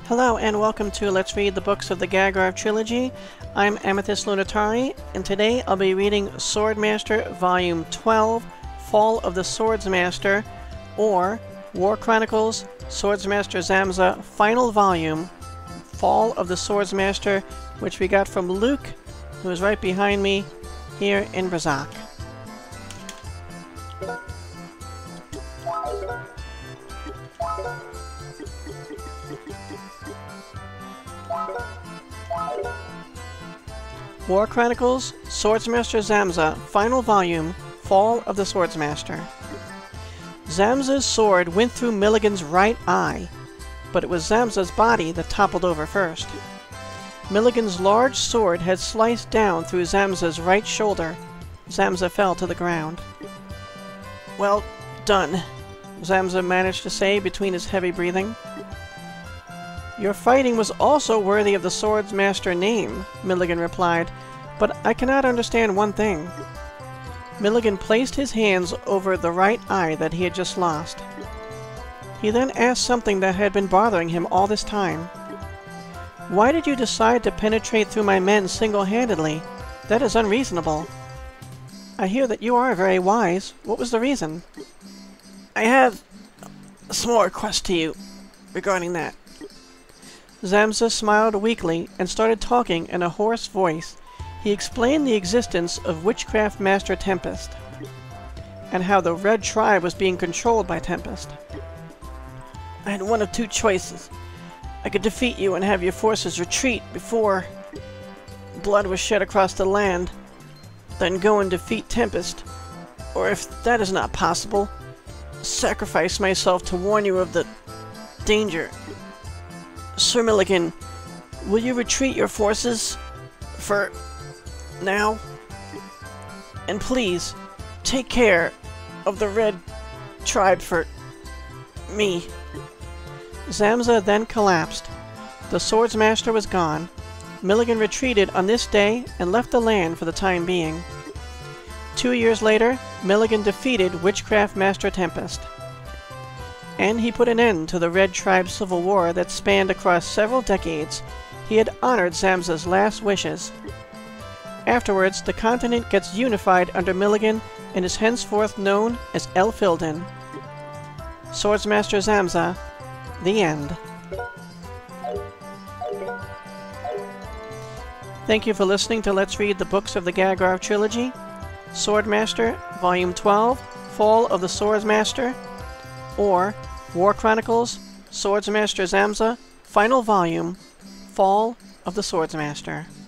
Hello and welcome to Let's Read the Books of the Gagharv Trilogy. I'm Amethyst Lunatari, and today I'll be reading Swordmaster Volume 12, Fall of the Swordsmaster, or War Chronicles, Swordsmaster Zamza, Final Volume, Fall of the Swordsmaster, which we got from Luke, who is right behind me here in Brazak. War Chronicles, Swordsmaster Zamza, Final Volume, Fall of the Swordsmaster. Zamza's sword went through Milligan's right eye, but it was Zamza's body that toppled over first. Milligan's large sword had sliced down through Zamza's right shoulder. Zamza fell to the ground. "Well done," Zamza managed to say between his heavy breathing. "Your fighting was also worthy of the Swordsmaster name," Milligan replied, "but I cannot understand one thing." Milligan placed his hands over the right eye that he had just lost. He then asked something that had been bothering him all this time. "Why did you decide to penetrate through my men single-handedly? That is unreasonable. I hear that you are very wise. What was the reason?" "I have a small request to you regarding that." Zamza smiled weakly and started talking in a hoarse voice. He explained the existence of Witchcraft Master Tempest, and how the Red Tribe was being controlled by Tempest. "I had one of two choices. I could defeat you and have your forces retreat before blood was shed across the land, then go and defeat Tempest, or if that is not possible, sacrifice myself to warn you of the danger. Sir Milligan, will you retreat your forces for now? And please, take care of the Red Tribe for me." Zamza then collapsed. The Swordsmaster was gone. Milligan retreated on this day and left the land for the time being. 2 years later, Milligan defeated Witchcraft Master Tempest. And he put an end to the Red Tribe civil war that spanned across several decades. He had honored Zamza's last wishes. Afterwards, the continent gets unified under Milligan and is henceforth known as El-Filden. Swordsmaster Zamza, the end. Thank you for listening to Let's Read the Books of the Gagharv Trilogy. Swordmaster, Volume 12, Fall of the Swordsmaster, or War Chronicles, Swordsmaster Zamza, Final Volume, Fall of the Swordsmaster.